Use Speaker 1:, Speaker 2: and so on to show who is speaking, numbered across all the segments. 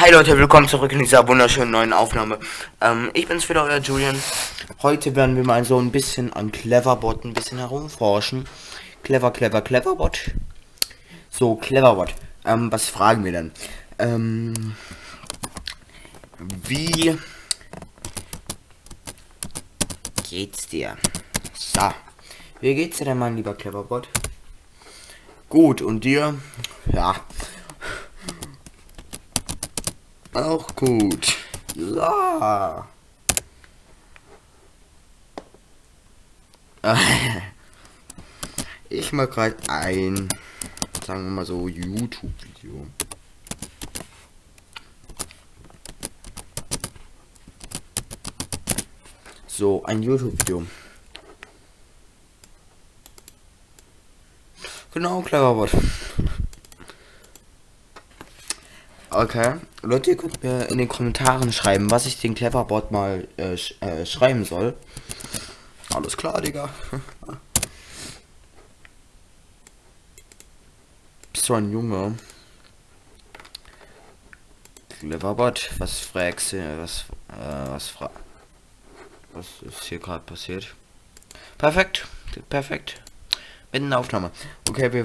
Speaker 1: Hi Leute, willkommen zurück in dieser wunderschönen neuen Aufnahme. Ich bin's wieder, euer Julian. Heute werden wir mal so ein bisschen an Cleverbot ein bisschen herumforschen. Cleverbot. So, Cleverbot. Was fragen wir denn? Wie geht's dir? So. Wie geht's dir denn, mein lieber Cleverbot? Gut, und dir? Ja. Auch gut. Ja. Ich mag gerade ein, sagen wir mal so, YouTube-Video. So, ein YouTube-Video. Genau, Cleverbot. Okay, Leute, ihr könnt mir in den Kommentaren schreiben, was ich den Cleverbot mal schreiben soll. Alles klar, Digga. Bist du ein Junge? Cleverbot, was fragst du? Was ist hier gerade passiert? Perfekt. Mit einer Aufnahme. Okay, wir...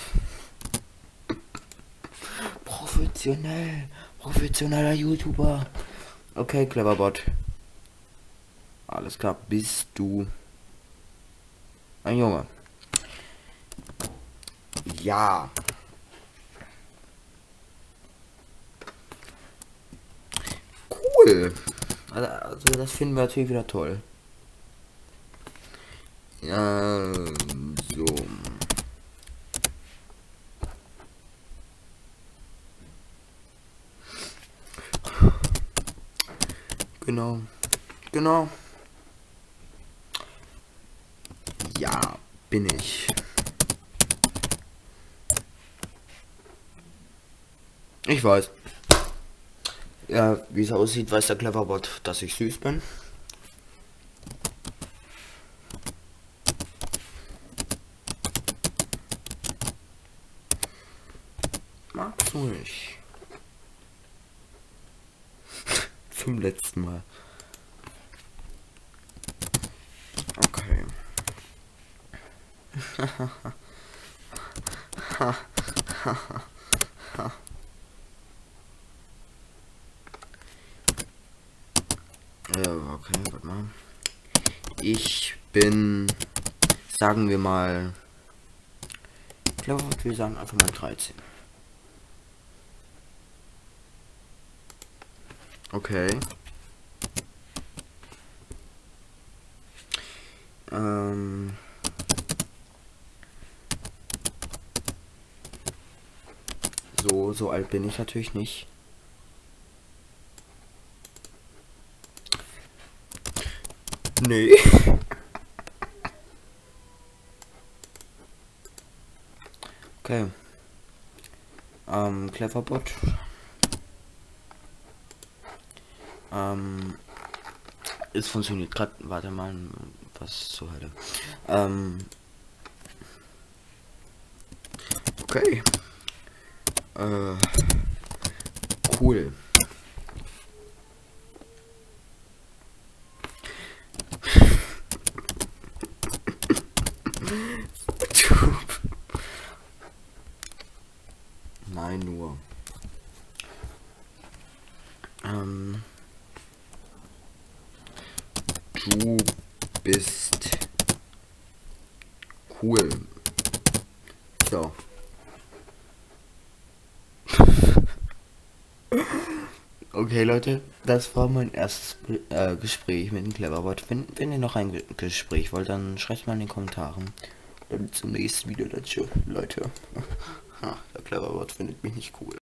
Speaker 1: Professioneller YouTuber. Okay, Cleverbot. Alles klar, bist du ein Junge? Ja. Cool. Also das finden wir natürlich wieder toll. Ja, so. Genau. Ja, bin ich. Ich weiß. Ja, wie es aussieht, weiß der Cleverbot, dass ich süß bin. Magst du nicht? Zum letzten Mal. Okay. Ja, okay, warte mal. Ich bin, sagen wir mal, ich glaube, wir sagen einfach mal 13. Okay. So alt bin ich natürlich nicht. Nee. Okay. Cleverbot. Es funktioniert gerade. Warte mal. Was zur Hölle? Okay. Cool. Nein, nur. Du bist cool. So. Okay, Leute, das war mein erstes Gespräch mit dem Cleverbot. Wenn ihr noch ein Gespräch wollt, dann schreibt mal in den Kommentaren. Dann zum nächsten Video dazu, Leute. Der Cleverbot findet mich nicht cool.